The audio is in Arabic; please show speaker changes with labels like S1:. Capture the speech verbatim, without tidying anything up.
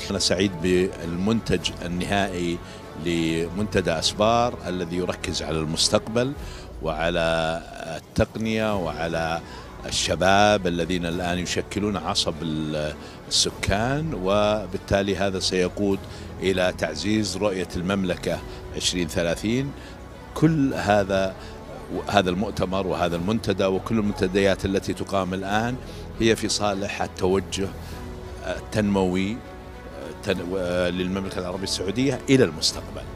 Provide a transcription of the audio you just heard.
S1: أنا سعيد بالمنتج النهائي لمنتدى أسبار الذي يركز على المستقبل وعلى التقنية وعلى الشباب الذين الآن يشكلون عصب السكان، وبالتالي هذا سيقود إلى تعزيز رؤية المملكة عشرين ثلاثين. كل هذا هذا المؤتمر وهذا المنتدى وكل المنتديات التي تقام الآن هي في صالح التوجه التنموي للمملكة العربية السعودية إلى المستقبل.